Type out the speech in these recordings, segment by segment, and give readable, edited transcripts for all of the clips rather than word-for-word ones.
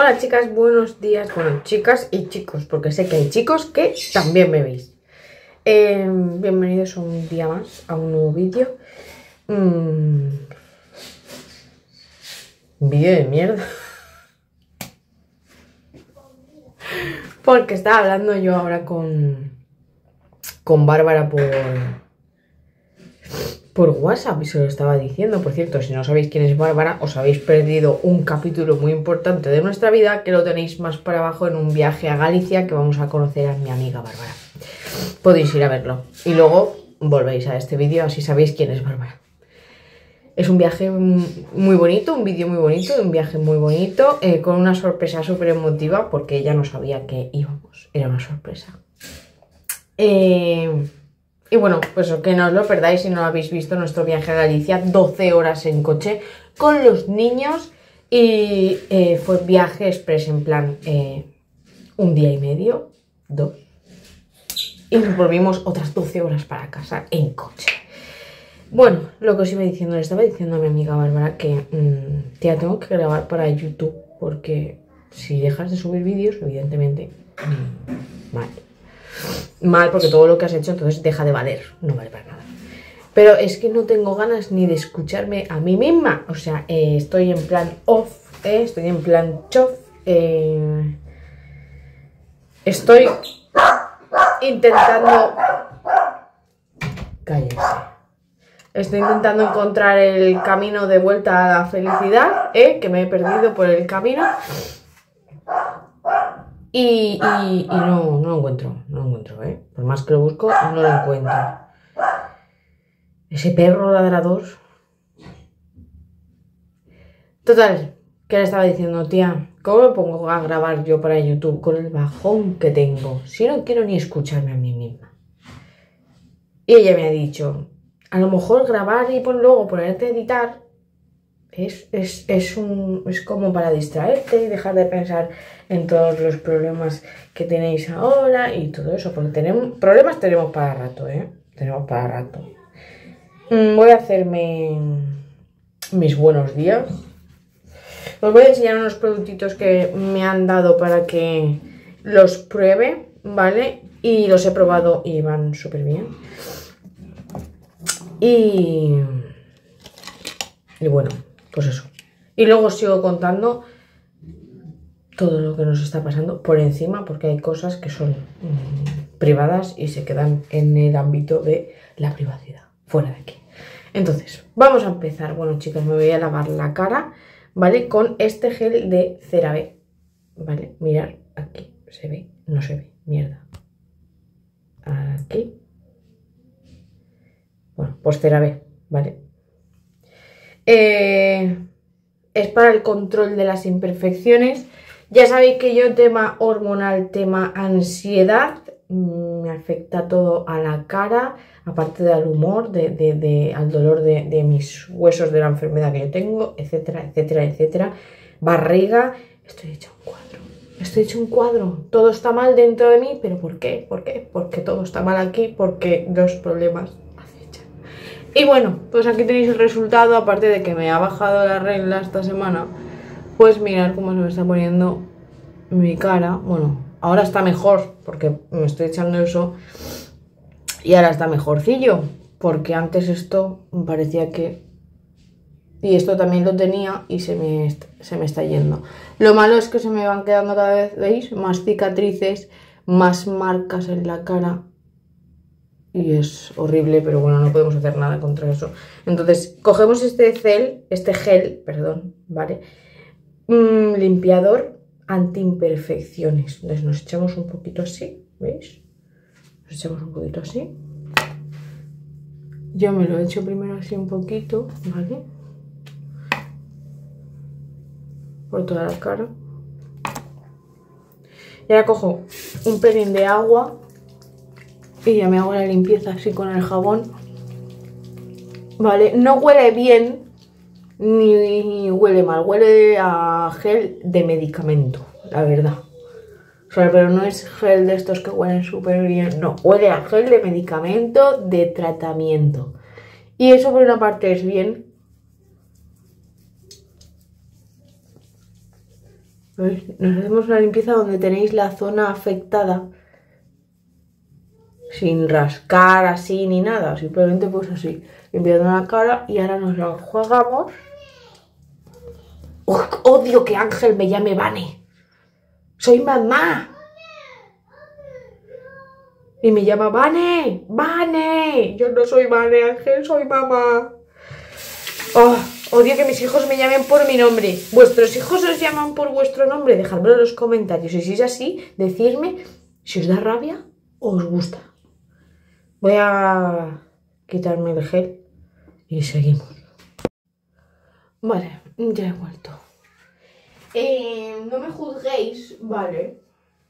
Hola chicas, buenos días. Bueno, chicas y chicos, porque sé que hay chicos que también me veis. Bienvenidos un día más a un nuevo vídeo. Vídeo de mierda. Porque estaba hablando yo ahora con Bárbara por WhatsApp y se lo estaba diciendo. Por cierto, si no sabéis quién es Bárbara, os habéis perdido un capítulo muy importante de nuestra vida, que lo tenéis más para abajo en un viaje a Galicia que vamos a conocer a mi amiga Bárbara. Podéis ir a verlo y luego volvéis a este vídeo, así sabéis quién es Bárbara. Es un viaje muy bonito, un vídeo muy bonito, un viaje muy bonito, con una sorpresa súper emotiva, porque ella no sabía que íbamos, era una sorpresa. Y bueno, pues que no os lo perdáis si no lo habéis visto, nuestro viaje a Galicia, 12 horas en coche con los niños y fue viaje express en plan un día y medio, 2, y nos volvimos otras 12 horas para casa en coche. Bueno, lo que os iba diciendo, le estaba diciendo a mi amiga Bárbara que tía, tengo que grabar para YouTube, porque si dejas de subir vídeos, evidentemente, mal, porque todo lo que has hecho entonces deja de valer, no vale para nada. Pero es que no tengo ganas ni de escucharme a mí misma, o sea, estoy en plan off, estoy en plan chof, estoy intentando... Cállese. Estoy intentando encontrar el camino de vuelta a la felicidad, que me he perdido por el camino. Y no lo encuentro, Por más que lo busco, no lo encuentro. Ese perro ladrador. Total, ¿qué le estaba diciendo, tía? ¿Cómo me pongo a grabar yo para YouTube con el bajón que tengo? Si no quiero ni escucharme a mí misma. Y ella me ha dicho, a lo mejor grabar y luego ponerte a editar es como para distraerte y dejar de pensar en todos los problemas que tenéis ahora y todo eso, porque problemas tenemos para rato, tenemos para rato. Voy a hacerme mis buenos días. Os voy a enseñar unos productitos que me han dado para que los pruebe, ¿vale? Y los he probado y van súper bien. Y bueno, pues eso. Y luego os sigo contando todo lo que nos está pasando por encima, porque hay cosas que son privadas y se quedan en el ámbito de la privacidad, fuera de aquí. Entonces, vamos a empezar. Bueno, chicos, me voy a lavar la cara, ¿vale? Con este gel de CeraVe, ¿vale? Mirad, aquí, ¿se ve? No se ve, mierda. Aquí. Bueno, pues CeraVe, ¿vale? Es para el control de las imperfecciones. Ya sabéis que yo, tema hormonal, tema ansiedad, me afecta todo a la cara, aparte del humor, al dolor de mis huesos, de la enfermedad que yo tengo, etcétera, etcétera, etcétera. Barriga, estoy hecha un cuadro. Estoy hecho un cuadro. Todo está mal dentro de mí, pero ¿por qué? ¿Por qué? Porque todo está mal aquí, porque dos problemas acechan. Y bueno, pues aquí tenéis el resultado, aparte de que me ha bajado la regla esta semana. Pues mirad cómo se me está poniendo mi cara. Bueno, ahora está mejor porque me estoy echando eso y ahora está mejorcillo, porque antes esto me parecía que... Y esto también lo tenía y se me está yendo. Lo malo es que se me van quedando cada vez, ¿veis? Más cicatrices, más marcas en la cara. Y es horrible, pero bueno, no podemos hacer nada contra eso. Entonces, cogemos este gel, ¿vale? Limpiador anti-imperfecciones. Entonces nos echamos un poquito así, ¿veis? Nos echamos un poquito así. Yo me lo he hecho primero así un poquito, ¿vale? Por toda la cara. Y ahora cojo un pelín de agua y ya me hago la limpieza así con el jabón, ¿vale? No huele bien ni huele mal, huele a gel de medicamento, la verdad. O sea, pero no es gel de estos que huelen súper bien, no, huele a gel de medicamento de tratamiento. Y eso por una parte es bien. ¿Veis? Nos hacemos una limpieza donde tenéis la zona afectada. Sin rascar así ni nada. Simplemente pues así. Limpiando la cara y ahora nos la enjuagamos. ¡Oh, odio que Ángel me llame Vane! ¡Soy mamá! Y me llama Vane, Vane. Yo no soy Vane, Ángel, soy mamá. Oh, odio que mis hijos me llamen por mi nombre. ¿Vuestros hijos os llaman por vuestro nombre? Dejadmelo en los comentarios. Y si es así, decidme si os da rabia o os gusta. Voy a quitarme el gel y seguimos. Vale, ya he vuelto. No me juzguéis, ¿vale?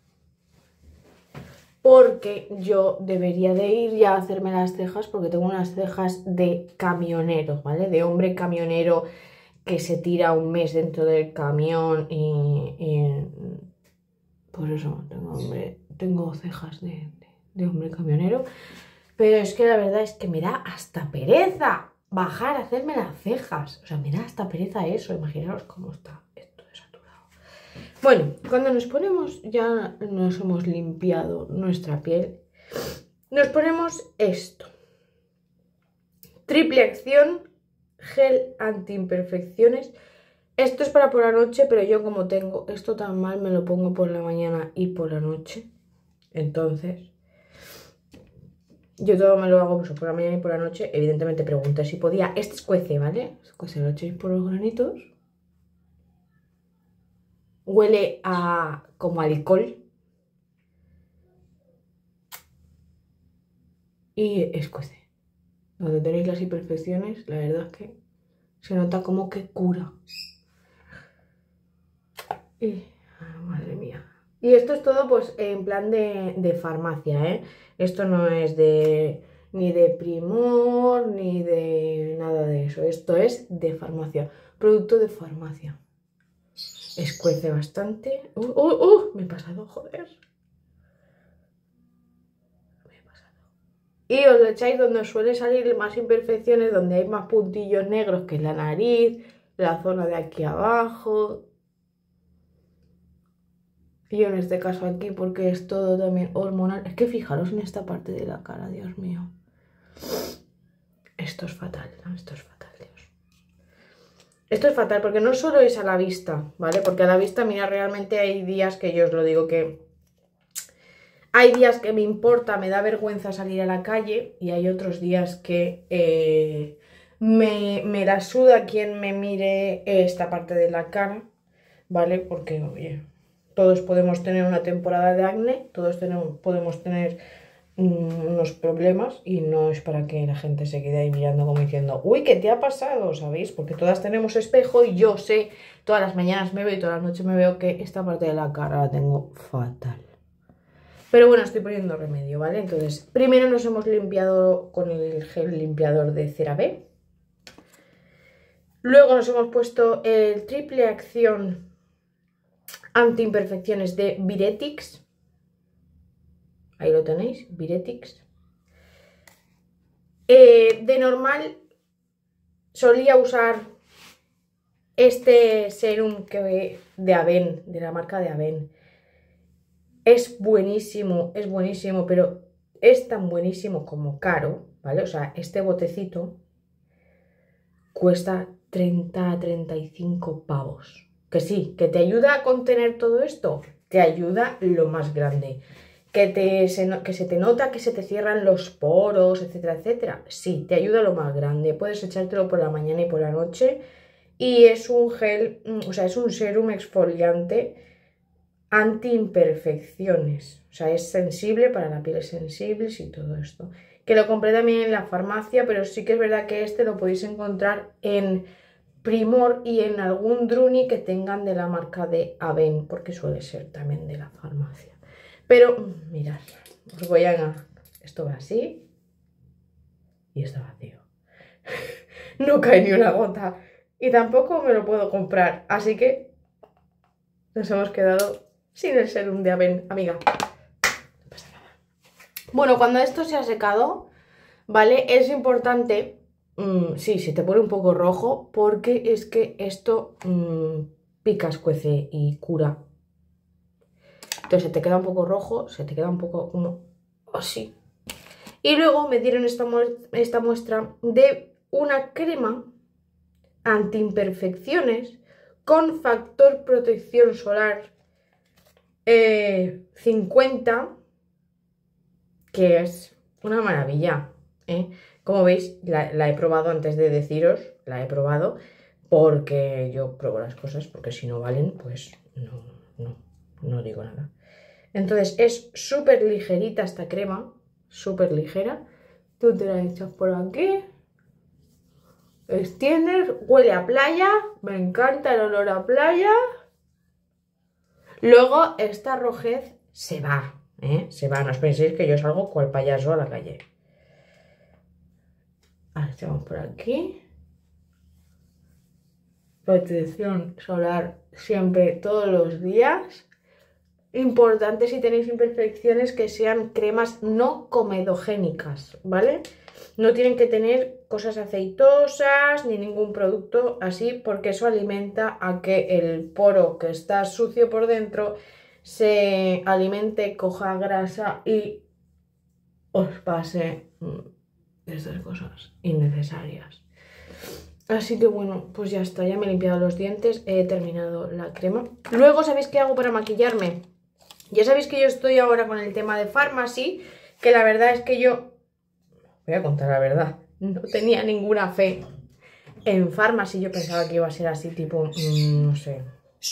Porque yo debería de ir ya a hacerme las cejas porque tengo unas cejas de camionero, ¿vale? De hombre camionero que se tira un mes dentro del camión y por eso tengo cejas de hombre camionero. Pero es que la verdad es que me da hasta pereza bajar a hacerme las cejas. O sea, me da hasta pereza eso. Imaginaos cómo está esto de saturado. Bueno, cuando nos ponemos, ya nos hemos limpiado nuestra piel, nos ponemos esto. Triple acción, gel anti-imperfecciones. Esto es para por la noche, pero yo como tengo esto tan mal, me lo pongo por la mañana y por la noche. Entonces, yo todo me lo hago pues, por la mañana y por la noche. Evidentemente pregunté si podía. Este escuece, ¿vale? Escuece, lo echéis por los granitos. Huele a como alcohol. Y escuece. Donde tenéis las imperfecciones, la verdad es que se nota como que cura. Y, madre mía. Y esto es todo pues en plan de farmacia, ¿eh? Esto no es ni de Primor, ni de nada de eso. Esto es de farmacia. Producto de farmacia. Escuece bastante. Me he pasado, joder. Me he pasado. Y os lo echáis donde os suele salir más imperfecciones, donde hay más puntillos negros, que es la nariz, la zona de aquí abajo. Y en este caso aquí, porque es todo también hormonal. Es que fijaros en esta parte de la cara, Dios mío. Esto es fatal, ¿no? Esto es fatal, Dios. Esto es fatal porque no solo es a la vista, ¿vale? Porque a la vista, mira, realmente hay días que yo os lo digo que... Hay días que me importa, me da vergüenza salir a la calle y hay otros días que me la suda quien me mire esta parte de la cara, ¿vale? Porque, oye, todos podemos tener una temporada de acné, todos podemos tener unos problemas y no es para que la gente se quede ahí mirando como diciendo, uy, ¿qué te ha pasado? ¿Sabéis? Porque todas tenemos espejo y yo sé, todas las mañanas me veo y todas las noches me veo que esta parte de la cara la tengo fatal. Pero bueno, estoy poniendo remedio, ¿vale? Entonces, primero nos hemos limpiado con el gel limpiador de CeraVe. Luego nos hemos puesto el triple acción anti-imperfecciones de Viretix. Ahí lo tenéis, Viretix. De normal solía usar este serum de Avène, de la marca de Avène. Es buenísimo, pero es tan buenísimo como caro, ¿vale? O sea, este botecito cuesta 30 a 35 pavos. Que sí, que te ayuda a contener todo esto, te ayuda lo más grande. Que se te nota que se te cierran los poros, etcétera, etcétera. Sí, te ayuda lo más grande. Puedes echártelo por la mañana y por la noche. Y es un gel, o sea, es un serum exfoliante anti-imperfecciones, o sea, es sensible para la piel sensible y todo esto. Que lo compré también en la farmacia, pero sí que es verdad que este lo podéis encontrar en Primor y en algún Druni que tengan de la marca de Avène, porque suele ser también de la farmacia. Pero, mirad, os voy a... Esto va así y está vacío. No cae ni una gota y tampoco me lo puedo comprar, así que nos hemos quedado sin el serum de Avène, amiga. No pasa nada. Bueno, cuando esto se ha secado, ¿vale? Es importante, sí, se te pone un poco rojo, porque es que esto pica, escuece y cura. Entonces se te queda un poco rojo, se te queda un poco como así. Y luego me dieron esta muestra de una crema anti-imperfecciones con factor protección solar 50, que es una maravilla, ¿eh? Como veis, la he probado antes de deciros, la he probado porque yo pruebo las cosas, porque si no valen, pues no digo nada. Entonces es súper ligerita esta crema, súper ligera. Tú te la echas por aquí, extiendes, huele a playa, me encanta el olor a playa. Luego esta rojez se va, se va, no os penséis que yo salgo cual payaso a la calle. Ahora echamos por aquí. Protección solar siempre, todos los días. Importante si tenéis imperfecciones que sean cremas no comedogénicas, ¿vale? No tienen que tener cosas aceitosas ni ningún producto así, porque eso alimenta a que el poro que está sucio por dentro se alimente, coja grasa y os pase estas cosas innecesarias. Así que bueno, pues ya está, ya me he limpiado los dientes, he terminado la crema. Luego, ¿sabéis qué hago para maquillarme? Ya sabéis que yo estoy ahora con el tema de Pharmacy, que la verdad es que yo, voy a contar la verdad, no tenía ninguna fe en Pharmacy. Yo pensaba que iba a ser así tipo, no sé,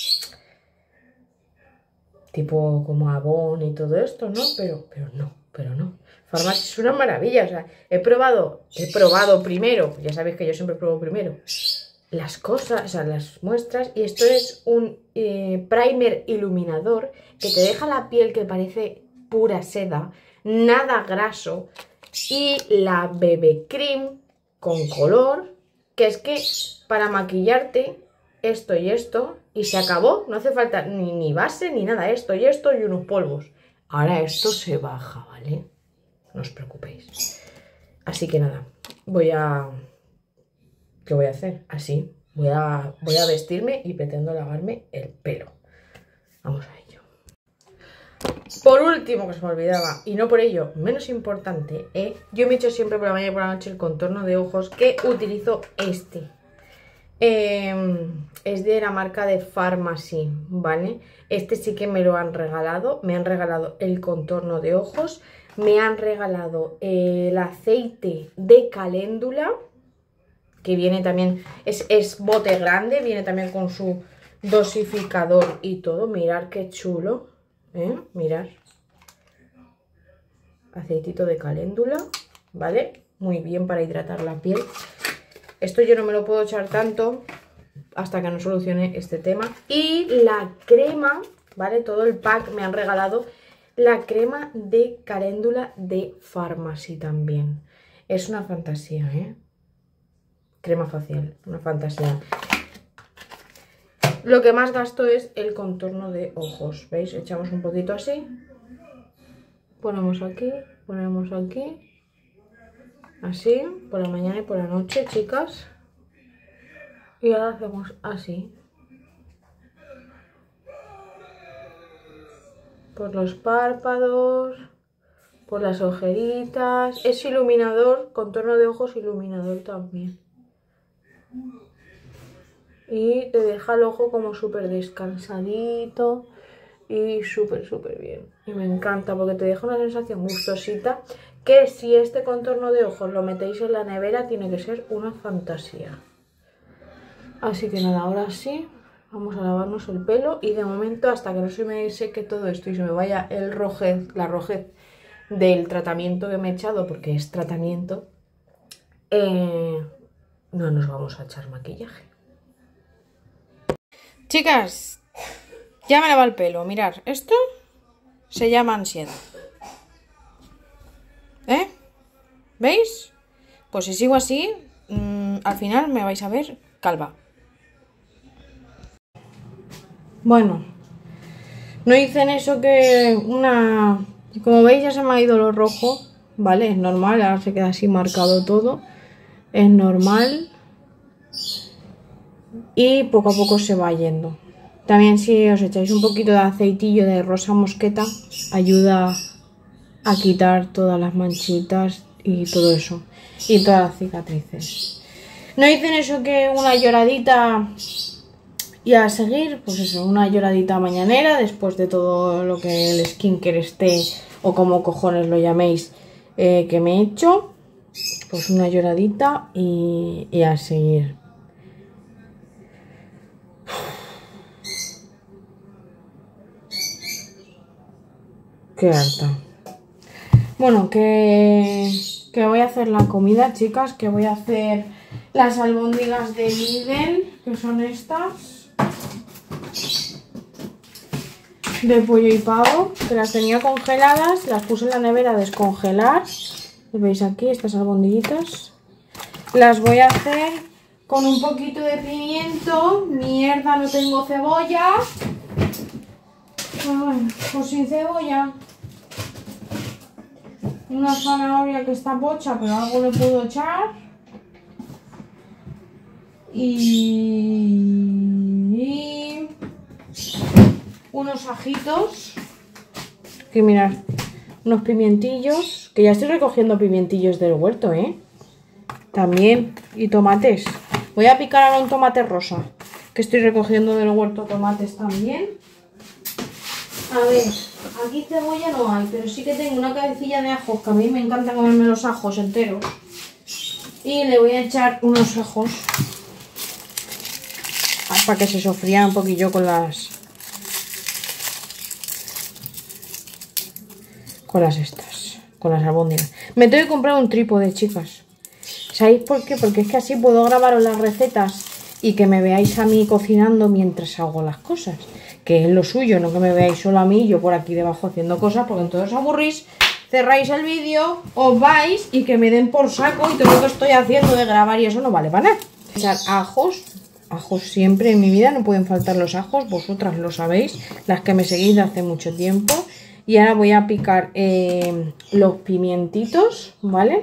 tipo como Avon y todo esto, ¿no? Pero no. Pharmacy es una maravilla, o sea, he probado primero, ya sabéis que yo siempre pruebo primero las cosas, o sea, las muestras, y esto es un primer iluminador que te deja la piel que parece pura seda, nada graso, y la BB Cream con color, que es que para maquillarte esto y esto, y se acabó, no hace falta ni base ni nada, esto y esto y unos polvos. Ahora esto se baja, ¿vale? No os preocupéis. Así que nada, ¿qué voy a hacer? Así, voy a vestirme y pretendo lavarme el pelo. Vamos a ello. Por último, que se me olvidaba, y no por ello menos importante, yo me echo siempre por la mañana y por la noche el contorno de ojos, que utilizo este. Es de la marca de Pharmacy, ¿vale? Este sí que me lo han regalado. Me han regalado el contorno de ojos, me han regalado el aceite de caléndula, que viene también, es bote grande, viene también con su dosificador y todo. Mirad qué chulo, mirad. Aceitito de caléndula, ¿vale? Muy bien para hidratar la piel. Esto yo no me lo puedo echar tanto hasta que no solucione este tema. Y la crema, ¿vale? Todo el pack me han regalado la crema de caléndula de Pharmacy también. Es una fantasía, crema facial, una fantasía. Lo que más gasto es el contorno de ojos, ¿veis? Echamos un poquito así, ponemos aquí, así, por la mañana y por la noche, chicas. Y ahora hacemos así, por los párpados, por las ojeritas. Es iluminador, contorno de ojos iluminador también. Y te deja el ojo como súper descansadito y súper bien. Y me encanta porque te deja una sensación gustosita, que si este contorno de ojos lo metéis en la nevera tiene que ser una fantasía. Así que nada, ahora sí, vamos a lavarnos el pelo. Y de momento, hasta que no se me seque todo esto y se me vaya la rojez del tratamiento que me he echado, porque es tratamiento, no nos vamos a echar maquillaje. Chicas, ya me lavo el pelo. Mirad, esto se llama ansiedad. ¿Veis? Pues si sigo así, al final me vais a ver calva. Bueno, no hice en eso que una... Como veis ya se me ha ido lo rojo, ¿vale? Es normal, ahora se queda así marcado todo. Es normal. Y poco a poco se va yendo. También si os echáis un poquito de aceitillo de rosa mosqueta, ayuda a quitar todas las manchitas y todo eso. Y todas las cicatrices. ¿No dicen eso que una lloradita y a seguir? Pues eso, una lloradita mañanera después de todo lo que el skincare esté, o como cojones lo llaméis, que me he hecho. Pues una lloradita y a seguir. Qué harta. Bueno, que voy a hacer la comida, chicas, que voy a hacer las albóndigas de Lidl, que son estas, de pollo y pavo, que las tenía congeladas, las puse en la nevera a descongelar. ¿Veis aquí estas albondiguitas? Las voy a hacer con un poquito de pimiento. Mierda, no tengo cebolla. Bueno, pues sin cebolla. Una zanahoria que está pocha, pero algo le puedo echar. Y unos ajitos. Que mirad, unos pimientillos. Que ya estoy recogiendo pimientillos del huerto, También. Y tomates. Voy a picar ahora un tomate rosa. Que estoy recogiendo del huerto tomates también. A ver, aquí cebolla no hay, pero sí que tengo una cabecilla de ajos, que a mí me encanta comerme los ajos enteros. Y le voy a echar unos ajos para que se sofrían un poquillo con las albóndigas. Me tengo que comprar un trípode, chicas. ¿Sabéis por qué? Porque es que así puedo grabaros las recetas y que me veáis a mí cocinando mientras hago las cosas. Que es lo suyo, no que me veáis solo a mí, yo por aquí debajo haciendo cosas, porque entonces os aburrís, cerráis el vídeo, os vais y que me den por saco y todo lo que estoy haciendo de grabar y eso no vale para nada. Echar ajos siempre en mi vida, no pueden faltar los ajos, vosotras lo sabéis, las que me seguís de hace mucho tiempo. Y ahora voy a picar los pimientitos, ¿vale?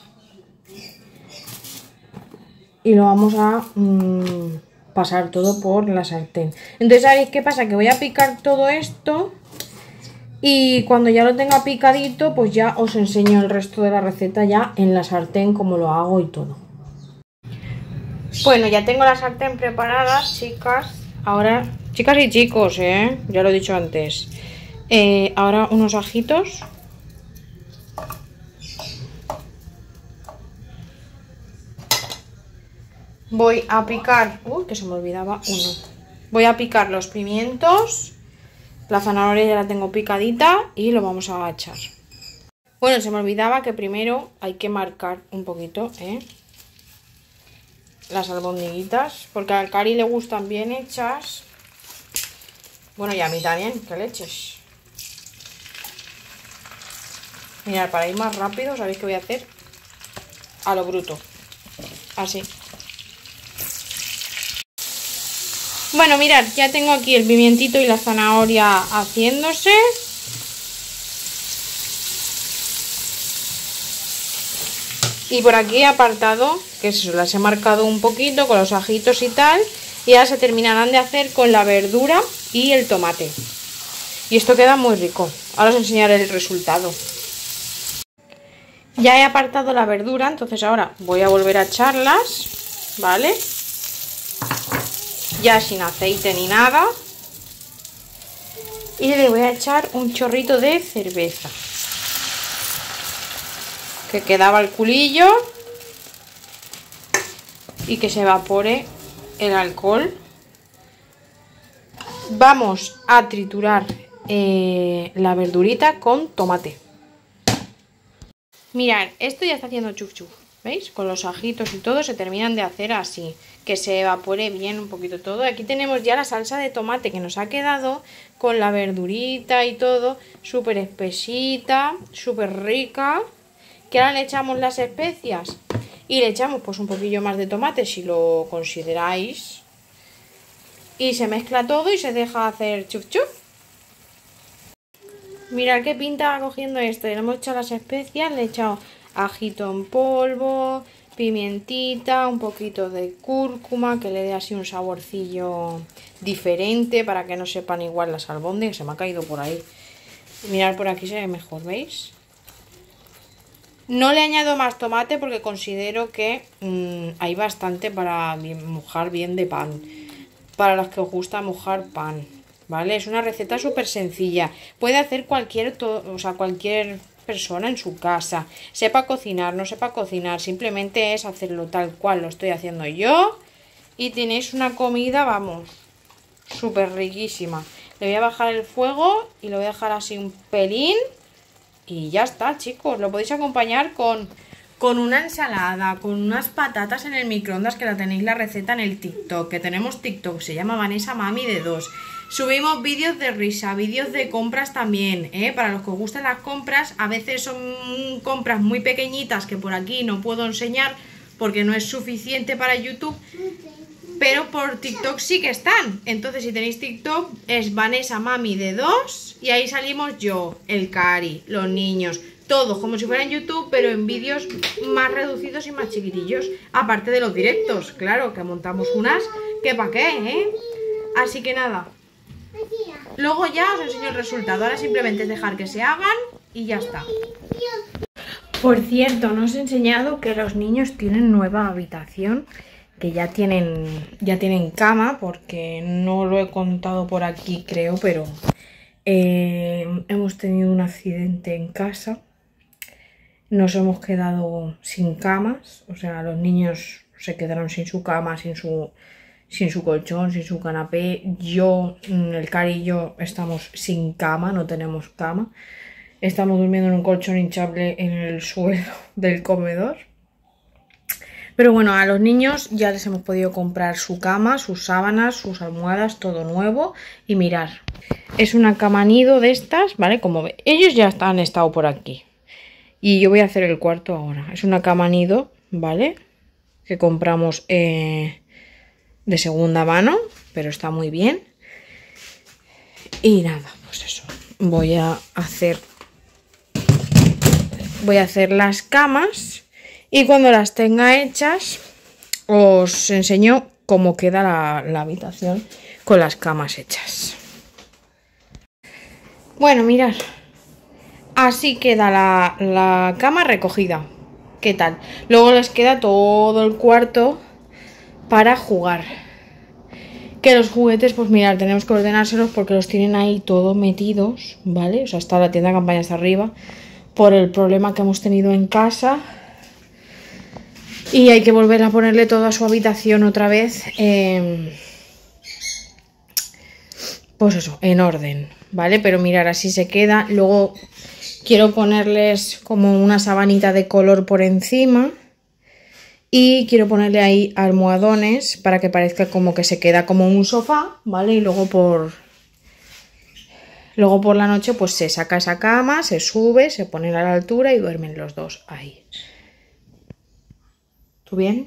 Y lo vamos a pasar todo por la sartén. Entonces, ¿sabéis qué pasa? Que voy a picar todo esto y cuando ya lo tenga picadito, pues ya os enseño el resto de la receta ya en la sartén, como lo hago y todo. Bueno, ya tengo la sartén preparada, chicas. Ahora, chicas y chicos, ya lo he dicho antes. Ahora unos ajitos. Voy a picar, que se me olvidaba uno. Voy a picar los pimientos. La zanahoria ya la tengo picadita y lo vamos a echar. Bueno, se me olvidaba que primero hay que marcar un poquito, las albondiguitas, porque al Cari le gustan bien hechas. Bueno, y a mí también, que leches. Mirad, para ir más rápido, ¿sabéis qué voy a hacer? A lo bruto. Así. Bueno, mirad, ya tengo aquí el pimientito y la zanahoria haciéndose. Y por aquí he apartado, que eso, las he marcado un poquito con los ajitos y tal. Y ahora se terminarán de hacer con la verdura y el tomate. Y esto queda muy rico. Ahora os enseñaré el resultado. Ya he apartado la verdura, entonces ahora voy a volver a echarlas, ¿vale? Ya sin aceite ni nada. Y le voy a echar un chorrito de cerveza. Que quedaba el culillo. Y que se evapore el alcohol. Vamos a triturar la verdurita con tomate. Mirad, esto ya está haciendo chuf chuf. ¿Veis? Con los ajitos y todo se terminan de hacer así, que se evapore bien un poquito todo. Aquí tenemos ya la salsa de tomate que nos ha quedado con la verdurita y todo, súper espesita, súper rica. Que ahora le echamos las especias y le echamos pues un poquillo más de tomate si lo consideráis. Y se mezcla todo y se deja hacer chuf chuf. Mirad qué pinta va cogiendo esto. Le hemos echado las especias, le he echado ajito en polvo, pimientita, un poquito de cúrcuma que le dé así un saborcillo diferente para que no sepan igual las albóndigas. Se me ha caído por ahí. Mirad, por aquí se ve mejor, ¿veis? No le añado más tomate porque considero que hay bastante para mojar bien de pan. Para los que os gusta mojar pan, ¿vale? Es una receta súper sencilla. Puede hacer cualquier persona en su casa. Sepa cocinar, no sepa cocinar. Simplemente es hacerlo tal cual lo estoy haciendo yo. Y tenéis una comida, vamos, súper riquísima. Le voy a bajar el fuego y lo voy a dejar así un pelín. Y ya está, chicos. Lo podéis acompañar con una ensalada, con unas patatas en el microondas, que la tenéis la receta en el TikTok. Que tenemos TikTok, se llama Vanessa Mami de 2. Subimos vídeos de risa, vídeos de compras también, ¿eh? Para los que os gustan las compras, a veces son compras muy pequeñitas que por aquí no puedo enseñar porque no es suficiente para YouTube. Pero por TikTok sí que están. Entonces, si tenéis TikTok, es Vanessa Mami de 2. Y ahí salimos yo, el Cari, los niños, todos como si fueran YouTube, pero en vídeos más reducidos y más chiquitillos. Aparte de los directos, claro, que montamos unas que pa' qué, ¿eh? Así que nada. Luego ya os enseño el resultado. Ahora simplemente es dejar que se hagan y ya está. Por cierto, no os he enseñado que los niños tienen nueva habitación. Que ya tienen cama, porque no lo he contado por aquí, creo, pero hemos tenido un accidente en casa. Nos hemos quedado sin camas, o sea, los niños se quedaron sin su cama, sin su colchón, sin su canapé. Yo, el Cari y yo estamos sin cama, no tenemos cama. Estamos durmiendo en un colchón hinchable en el suelo del comedor. Pero bueno, a los niños ya les hemos podido comprar su cama, sus sábanas, sus almohadas, todo nuevo. Y mirad, es una cama nido de estas, ¿vale? Como ve, ellos ya han estado por aquí. Y yo voy a hacer el cuarto ahora. Es una cama nido, ¿vale? Que compramos de segunda mano, pero está muy bien. Y nada, pues eso. Voy a hacer las camas. Y cuando las tenga hechas, os enseño cómo queda la habitación con las camas hechas. Bueno, mirad. Así queda la cama recogida. ¿Qué tal? Luego les queda todo el cuarto para jugar. Que los juguetes, pues mirad, tenemos que ordenárselos porque los tienen ahí todos metidos, ¿vale? O sea, está la tienda de campaña hasta arriba por el problema que hemos tenido en casa. Y hay que volver a ponerle todo a su habitación otra vez, pues eso, en orden, ¿vale? Pero mirar, así se queda. Luego quiero ponerles como una sabanita de color por encima. Y quiero ponerle ahí almohadones para que parezca como que se queda como un sofá, ¿vale? Y luego por la noche pues se saca esa cama, se sube, se pone a la altura y duermen los dos ahí. ¿Tú bien?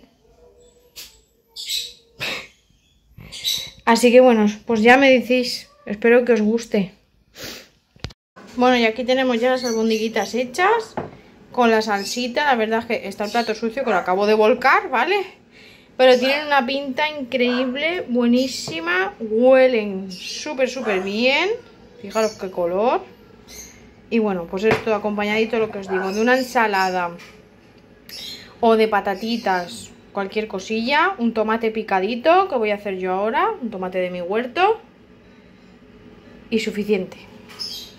Así que bueno, pues ya me decís. Espero que os guste. Bueno, y aquí tenemos ya las albondiguitas hechas con la salsita. La verdad es que está el plato sucio que lo acabo de volcar, ¿vale? Pero tienen una pinta increíble, buenísima. Huelen súper, súper bien. Fijaros qué color. Y bueno, pues esto acompañadito, lo que os digo, de una ensalada o de patatitas, cualquier cosilla, un tomate picadito que voy a hacer yo ahora, un tomate de mi huerto y suficiente.